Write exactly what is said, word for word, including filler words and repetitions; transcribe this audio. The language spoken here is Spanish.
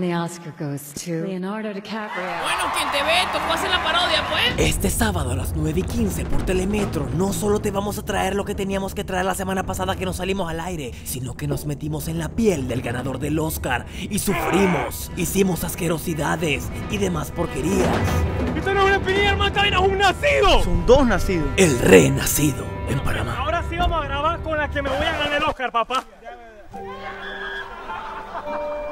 And the Oscar goes to Leonardo DiCaprio. Bueno, quien te ve, tocó hacer la parodia, pues. Este sábado a las nueve y quince por Telemetro, no solo te vamos a traer lo que teníamos que traer la semana pasada que nos salimos al aire, sino que nos metimos en la piel del ganador del Oscar y sufrimos, hicimos asquerosidades y demás porquerías. ¡Esto no es una espinilla, hermano! ¡Esta vaina es un nacido! Son dos nacidos. El renacido en Panamá. Ahora sí vamos a grabar con la que me voy a ganar el Oscar, papá.